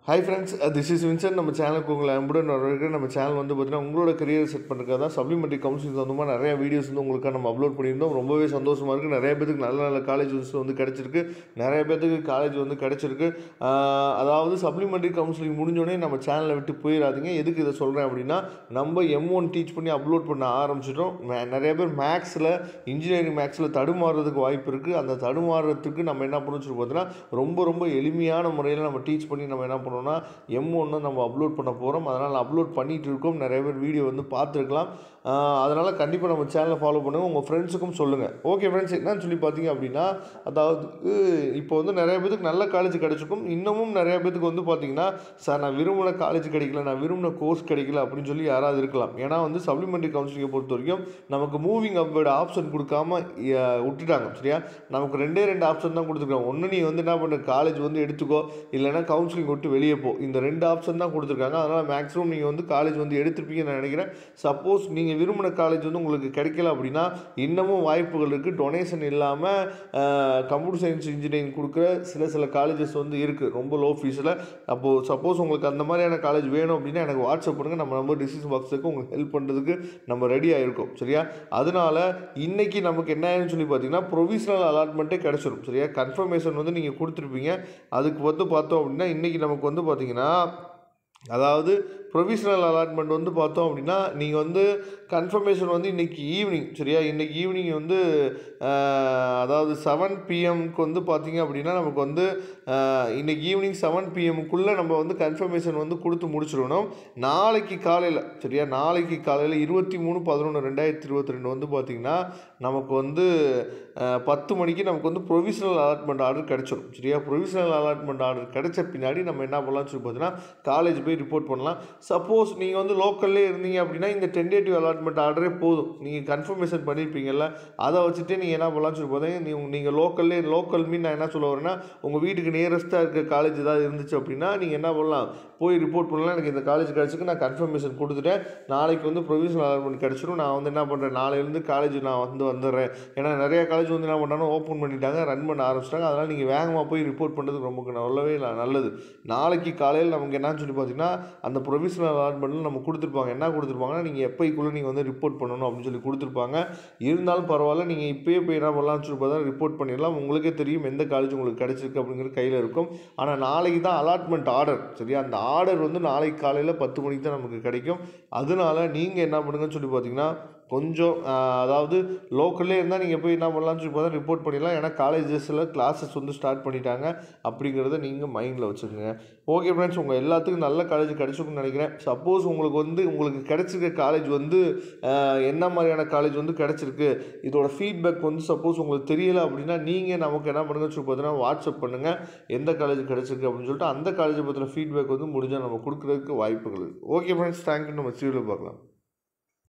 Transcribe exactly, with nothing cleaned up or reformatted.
Hi friends, uh, this is Vincent. நம்ம சேனலுக்கு உங்களை அன்புடன் வரவேற்கிறேன். நம்ம சேனல் வந்து பார்த்தீங்கன்னா உங்களோட கரியர் செட் பண்ணுறதுக்காக தான் சப்ளிமெண்ட்ரி கவுன்சிலிங் சம்மந்தமாக நிறைய வீடியோஸ் வந்து உங்களுக்காக நம்ம அப்லோட் பண்ணியிருந்தோம். ரொம்பவே சந்தோஷமாக இருக்குது. நிறைய பேருக்கு நல்ல நல்ல காலேஜஸ் வந்து கிடச்சிருக்கு. நிறைய பேருக்கு காலேஜ் வந்து கிடச்சிருக்கு. அதாவது சப்ளிமெண்ட்ரி கவுன்சிலிங் முடிஞ்சோடனே நம்ம சேனலை விட்டு போயிடாதீங்க. எதுக்கு இதை சொல்கிறேன் அப்படின்னா, நம்ம எம் ஒன் டீச் பண்ணி அப்லோட் பண்ண ஆரம்பிச்சிட்டோம். நிறைய பேர் மேக்ஸில் இன்ஜினியரிங் மேக்ஸில் தடுமாறுறதுக்கு வாய்ப்பு இருக்குது. அந்த தடுமாறுறதுக்கு நம்ம என்ன பண்ணணும்னு சொல்லி பார்த்தீங்கன்னா ரொம்ப ரொம்ப எளிமையான முறையில் நம்ம டீச் பண்ணி நம்ம என்ன பண்ணோம்னா எம் ஒன்று நம்ம அப்லோட் பண்ண போகிறோம். அதனால் அப்லோட் பண்ணிகிட்டு இருக்கோம். நிறைய பேர் வீடியோ வந்து பார்த்துருக்கலாம். அதனால் கண்டிப்பாக நம்ம சேனலை ஃபாலோ பண்ணுங்கள். உங்கள் ஃப்ரெண்ட்ஸுக்கும் சொல்லுங்கள். ஓகே ஃப்ரெண்ட்ஸ், என்னன்னு சொல்லி பார்த்தீங்க அப்படின்னா, அதாவது இப்போ வந்து நிறைய பேருக்கு நல்ல காலேஜ் கிடச்சிருக்கும். இன்னமும் நிறைய பேருக்கு வந்து பார்த்தீங்கன்னா, சார் நான் விரும்பின காலேஜ் கிடைக்கல, நான் விரும்பின கோர்ஸ் கிடைக்கல அப்படின்னு சொல்லி யாராவது இருக்கலாம். ஏன்னா வந்து சப்ளிமெண்ட்ரி கவுன்சிலிங்கை பொறுத்த வரைக்கும் நமக்கு மூவிங் அப்வேர்டு ஆப்ஷன் கொடுக்காம விட்டுட்டாங்க. சரியா, நமக்கு ரெண்டே ரெண்டு ஆப்ஷன் தான் கொடுத்துருக்காங்க. ஒன்று நீ வந்து என்ன பண்ண காலேஜ் வந்து எடுத்துக்கோ, இல்லைன்னா கவுன்சிலிங் விட்டு வெளியே போ. இந்த ரெண்டு ஆப்ஷன் தான் கொடுத்துருக்காங்க. அதனால் மேக்ஸிமம் நீங்கள் வந்து காலேஜ் வந்து எடுத்துருப்பீங்கன்னு நான் நினைக்கிறேன். சப்போஸ் நீங்கள் விரும்பின காலேஜ் வந்து உங்களுக்கு கிடைக்கல அப்படின்னா இன்னமும் வாய்ப்புகள் இருக்குது. டொனேஷன் இல்லாமல் கம்ப்யூட்டர் சயின்ஸ் இன்ஜினியரிங் கொடுக்குற சில சில காலேஜஸ் வந்து இருக்குது ரொம்ப லோ ஃபீஸில். அப்போது சப்போஸ் உங்களுக்கு அந்த மாதிரியான காலேஜ் வேணும் அப்படின்னா எனக்கு வாட்ஸ்அப் பண்ணுங்கள். நம்ம நம்பர் டிஸ்கிரிப்ஷன் பாக்ஸுக்கு உங்களுக்கு ஹெல்ப் பண்ணுறதுக்கு நம்ம ரெடியாக இருக்கோம். சரியா, அதனால் இன்றைக்கி நமக்கு என்ன ஆயிடுன்னு சொல்லி பார்த்தீங்கன்னா ப்ரொவிஷனல் அலாட்மெண்ட்டே கிடச்சிடும். சரியா, கன்ஃபர்மேஷன் வந்து நீங்கள் கொடுத்துருப்பீங்க. அதுக்கு வந்து பார்த்தோம் அப்படின்னா இன்றைக்கி நமக்கு வந்து பார்த்தீங்கன்னா, அதாவது ப்ரொவிஷனல் அலாட்மெண்ட் வந்து பார்த்தோம் அப்படின்னா நீங்கள் வந்து கன்ஃபர்மேஷன் வந்து இன்றைக்கி ஈவினிங், சரியா, இன்றைக்கி ஈவினிங் வந்து அதாவது செவன் பிஎம்க்கு வந்து பார்த்திங்க அப்படின்னா நமக்கு வந்து இன்றைக்கி ஈவினிங் செவன் பிஎம்க்குள்ளே நம்ம வந்து கன்ஃபர்மேஷன் வந்து கொடுத்து முடிச்சிடணும். நாளைக்கு காலையில், சரியா, நாளைக்கு காலையில் இருபத்தி மூணு பதினொன்று ரெண்டாயிரத்தி இருபத்தி ரெண்டு வந்து பார்த்திங்கன்னா நமக்கு வந்து பத்து மணிக்கு நமக்கு வந்து ப்ரொவிஷனல் அலாட்மெண்ட் ஆர்டர் கிடச்சிடும். சரியா, ப்ரொவிஷனல் அலாட்மெண்ட் ஆர்டர் கிடச்ச பின்னாடி நம்ம என்ன பண்ணலாம்னு சொல்லி பார்த்தீங்கன்னா காலேஜ் போய் ரிப்போர்ட் பண்ணலாம். சப்போஸ் நீங்கள் வந்து லோக்கல்லே இருந்தீங்க அப்படின்னா இந்த டென்டேட்டிவ் அலாட்மெண்ட் ஆர்டரே போதும். நீங்கள் கன்ஃபர்மேஷன் பண்ணியிருப்பீங்கல்ல, அதை வச்சுட்டு நீங்கள் என்ன பண்ணலாம்னு சொல்லி பார்த்தீங்கன்னா நீங்கள் நீங்கள் லோக்கல்லே லோக்கல் மீன் நான் என்ன சொல்ல வரேன்னா உங்கள் வீட்டுக்கு நியரஸ்ட்டாக இருக்க காலேஜ் ஏதாவது இருந்துச்சு அப்படின்னா நீங்கள் என்ன பண்ணலாம், போய் ரிப்போர்ட் பண்ணலாம். எனக்கு இந்த காலேஜ் கிடச்சிருக்கு, நான் கன்ஃபர்மேஷன் கொடுத்துட்டேன், நாளைக்கு வந்து ப்ரொவிஷனல் அலாட்மெண்ட் கிடச்சிடும், நான் வந்து என்ன பண்ணுறேன் நாளையிலேருந்து காலேஜ் நான் வந்து வந்துடுறேன். ஏன்னா நிறைய காலேஜ் வந்து என்ன பண்ணாலும் ஓப்பன் பண்ணிட்டாங்க, ரன் பண்ண ஆரம்பிச்சிட்டாங்க. அதனால் நீங்கள் வேகமாக போய் ரிப்போர்ட் பண்ணுறதுக்கு ரொம்ப நல்லாவே நல்லது. நாளைக்கு காலையில் நமக்கு என்னன்னு சொல்லி பார்த்தீங்கன்னா அந்த ப்ரொவிஷனல் அலாட்மெண்ட்டில் நம்ம கொடுத்துருப்பாங்க. என்ன கொடுத்துருப்பாங்கன்னா நீங்கள் எப்போக்குள்ளே நீங்கள் வந்து ரிப்போர்ட் பண்ணணும் அப்படின்னு சொல்லி கொடுத்துருப்பாங்க. இருந்தாலும் பரவாயில்ல, நீங்கள் இப்போயே போய் என்ன பண்ணலாம்னு சொல்லி பார்த்தா ரிப்போர்ட் பண்ணிடலாம். உங்களுக்கே தெரியும் எந்த காலேஜ் உங்களுக்கு கிடச்சிருக்கு அப்படிங்கிறது கையில் இருக்கும். ஆனால் நாளைக்கு தான் அலாட்மெண்ட் ஆர்டர். சரியா, அந்த ஆர்டர் வந்து நாளைக்கு காலையில் பத்து மணிக்கு தான் நமக்கு கிடைக்கும். அதனால நீங்கள் என்ன பண்ணுங்கன்னு சொல்லி பார்த்தீங்கன்னா கொஞ்சம் அதாவது லோக்கல்லே இருந்தால் நீங்கள் போய் என்ன பண்ணலாம்னு சொல்லி பார்த்தா ரிப்போர்ட் பண்ணிடலாம். ஏன்னா காலேஜஸில் கிளாஸஸ் வந்து ஸ்டார்ட் பண்ணிட்டாங்க அப்படிங்கிறத நீங்கள் மைண்டில் வச்சுக்கோங்க. ஓகே ஃப்ரெண்ட்ஸ், உங்கள் எல்லாத்துக்கும் நல்ல காலேஜ் கிடச்சிருக்குன்னு நினைக்கிறேன். சப்போஸ் உங்களுக்கு வந்து உங்களுக்கு கிடச்சிருக்க காலேஜ் வந்து என்ன மாதிரியான காலேஜ் வந்து கிடச்சிருக்கு, இதோட ஃபீட்பேக் வந்து சப்போஸ் உங்களுக்கு தெரியலை அப்படின்னா நீங்கள் நமக்கு என்ன பண்ணுங்கன்னு சொல்லி பார்த்தீங்கன்னா வாட்ஸ்அப் பண்ணுங்கள். எந்த காலேஜ் கிடச்சிருக்கு அப்படின்னு சொல்லிட்டு அந்த காலேஜை பற்றின ஃபீட்பேக் வந்து முடிஞ்சால் நம்ம கொடுக்குறதுக்கு வாய்ப்புகள். Okay friends, thank you. நம்ம சீரியல் பார்க்கலாம்.